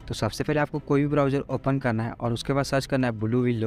तो सबसे पहले आपको कोई भी ब्राउज़र ओपन करना है और उसके बाद सर्च करना है ब्लू विलो।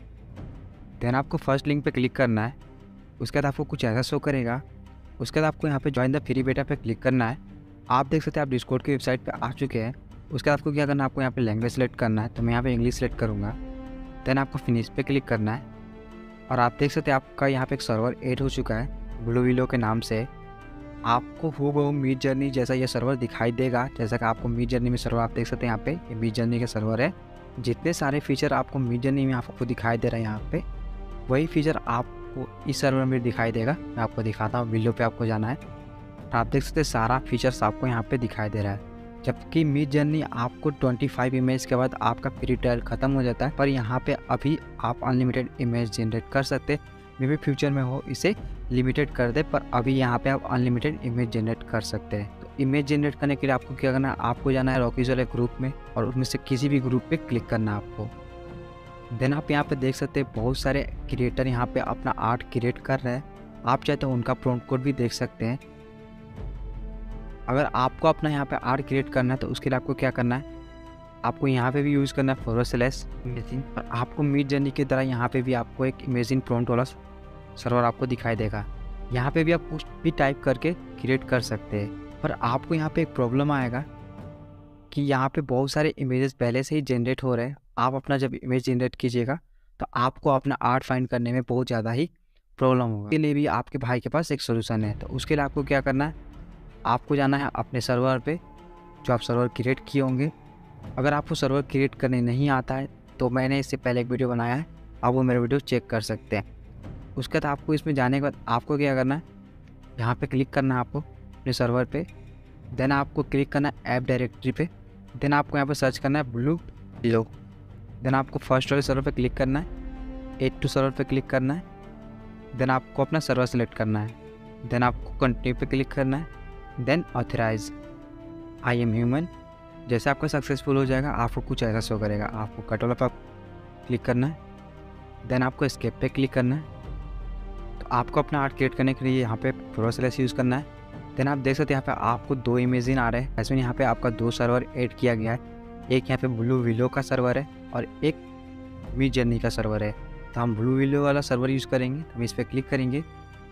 देन आपको फर्स्ट लिंक पे क्लिक करना है। उसके बाद आपको कुछ ऐसा शो करेगा। उसके बाद आपको यहाँ पे जॉइन द फ्री बेटा पे क्लिक करना है। आप देख सकते हैं आप डिस्कॉर्ड की वेबसाइट पे आ चुके हैं। उसके बाद आपको क्या करना है, आपको यहाँ पे लैंग्वेज सेलेक्ट करना है। तो मैं यहाँ पे इंग्लिश सेलेक्ट करूँगा। देन आपको फिनिश पे क्लिक करना है और आप देख सकते हैं आपका यहाँ पे एक सर्वर ऐड हो चुका है ब्लू विलो के नाम से। आपको हूबहू मिडजर्नी जैसा ये सर्वर दिखाई देगा। जैसा कि आपको मिडजर्नी में सर्वर आप देख सकते हैं यहाँ पे, ये मिडजर्नी का सर्वर है। जितने सारे फीचर आपको मिडजर्नी में आपको दिखाई दे रहा है यहाँ पे, वही फीचर आपको इस सर्वर में दिखाई देगा। मैं आपको दिखाता हूँ, विलो पे आपको जाना है। आप देख सकते हैं सारा फीचर्स आपको यहाँ पे दिखाई दे रहा है। जबकि मिडजर्नी आपको 25 इमेज के बाद आपका फ्री ट्रायल ख़त्म हो जाता है, पर यहाँ पे अभी आप अनलिमिटेड इमेज जनरेट कर सकते हैं। मे भी फ्यूचर में हो इसे लिमिटेड कर दे, पर अभी यहाँ पे आप अनलिमिटेड इमेज जनरेट कर सकते हैं। तो इमेज जनरेट करने के लिए आपको क्या करना है, आपको जाना है रॉकीज वाले ग्रुप में और उसमें से किसी भी ग्रुप पे क्लिक करना है आपको। देन आप यहाँ पे देख सकते हैं बहुत सारे क्रिएटर यहाँ पे अपना आर्ट क्रिएट कर रहे हैं। आप चाहे तो उनका प्रॉम्प्ट कोड भी देख सकते हैं। अगर आपको अपना यहाँ पे आर्ट क्रिएट करना है तो उसके लिए आपको क्या करना है, आपको यहाँ पे भी यूज़ करना है /इमेजिन। और आपको मिडजर्नी की तरह यहाँ पे भी आपको एक इमेजिन प्रॉम्प्ट वाला सर्वर आपको दिखाई देगा। यहाँ पे भी आप कुछ भी टाइप करके क्रिएट कर सकते हैं। पर आपको यहाँ पे एक प्रॉब्लम आएगा कि यहाँ पे बहुत सारे इमेजेस पहले से ही जनरेट हो रहे हैं। आप अपना जब इमेज जनरेट कीजिएगा तो आपको अपना आर्ट फाइंड करने में बहुत ज़्यादा ही प्रॉब्लम होगा। इसके लिए भी आपके भाई के पास एक सोल्यूशन है। तो उसके लिए आपको क्या करना है, आपको जाना है अपने सर्वर पे जो आप सर्वर क्रिएट किए होंगे। अगर आपको सर्वर क्रिएट करने नहीं आता है तो मैंने इससे पहले एक वीडियो बनाया है, आप वो मेरा वीडियो चेक कर सकते हैं। उसके बाद आपको इसमें जाने के बाद आपको क्या करना है, यहाँ पे क्लिक करना है आपको अपने सर्वर पे। देन आपको क्लिक करना है ऐप डायरेक्टरी पे। देन आपको यहाँ पे सर्च करना है ब्लू विलो। देन आपको फर्स्ट वाले सर्वर पे क्लिक करना है, ऐड टू सर्वर पे क्लिक करना है। देन आपको अपना सर्वर सेलेक्ट करना है। देन आपको कंटिन्यू पे क्लिक करना है। Then authorise I am human. जैसे आपका सक्सेसफुल हो जाएगा आपको कुछ ऐसा शो करेगा। आपको कंट्रोल पर क्लिक करना है। देन आपको एस्केप पे क्लिक करना है। तो आपको अपना आर्ट क्रिएट करने के लिए यहाँ पे प्रोसेस यूज़ करना है। देन आप देख सकते हैं यहाँ पे आपको 2 इमेजिन आ रहे हैं। इसमें यहाँ पे आपका 2 सर्वर ऐड किया गया है। एक यहाँ पे ब्लू विलो का सर्वर है और एक मिडजर्नी का सर्वर है। तो हम ब्लू विलो वाला सर्वर यूज़ करेंगे। हम इस पर क्लिक करेंगे।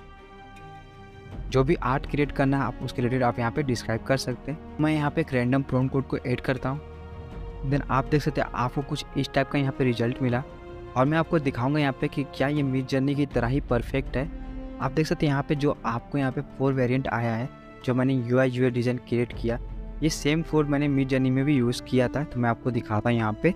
जो भी आर्ट क्रिएट करना है आप उसके रिलेटेड आप यहाँ पे डिस्क्राइब कर सकते हैं। मैं यहाँ पे एक रैंडम प्रॉम्प्ट कोड को ऐड करता हूँ। देन आप देख सकते हैं आपको कुछ इस टाइप का यहाँ पे रिजल्ट मिला और मैं आपको दिखाऊंगा यहाँ पे कि क्या ये मिडजर्नी की तरह ही परफेक्ट है। आप देख सकते हैं यहाँ पे जो आपको यहाँ पे 4 वेरिएंट आया है। जो मैंने UI/UX डिज़ाइन क्रिएट किया, ये सेम कोड मैंने मिडजर्नी में भी यूज़ किया था। तो मैं आपको दिखाता हूँ यहाँ पे।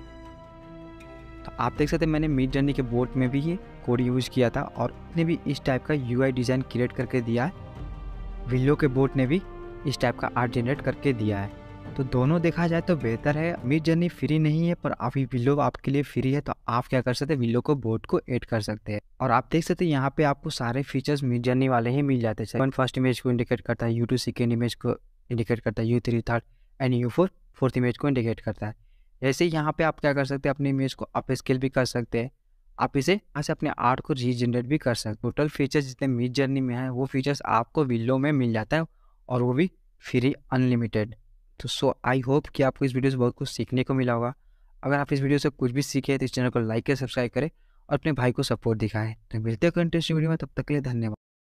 तो आप देख सकते हैं मैंने मिडजर्नी के बोर्ड में भी ये कोड यूज़ किया था और उसने भी इस टाइप का UI डिज़ाइन क्रिएट करके दिया है। विलो के बोट ने भी इस टाइप का आर्ट जनरेट करके दिया है। तो दोनों देखा जाए तो बेहतर है। मिडजर्नी फ्री नहीं है, पर अभी विलो आपके लिए फ्री है। तो आप क्या कर सकते हैं, विलो को बोट को ऐड कर सकते हैं। और आप देख सकते हैं यहाँ पे आपको सारे फीचर्स मिडजर्नी वाले ही मिल जाते हैं। U1 फर्स्ट इमेज को इंडिकेट करता है, U2 सेकेंड इमेज को इंडिकेट करता है, U3 third and U4 fourth image को इंडिकेट करता है। जैसे यहाँ पे आप क्या कर सकते हैं, अपनी इमेज को अप स्केल भी कर सकते हैं। आप इसे यहाँ से अपने आर्ट को रीजनरेट भी कर सकते हैं। टोटल फीचर्स जितने मिडजर्नी में है वो फीचर्स आपको विलो में मिल जाता है और वो भी फ्री अनलिमिटेड। तो आई होप कि आपको इस वीडियो से बहुत कुछ सीखने को मिला होगा। अगर आप इस वीडियो से कुछ भी सीखे तो इस चैनल को लाइक करें, सब्सक्राइब करें और अपने भाई को सपोर्ट दिखाएं। तो मिलते हैं इंटरेस्टिंग वीडियो में, तब तक के लिए धन्यवाद।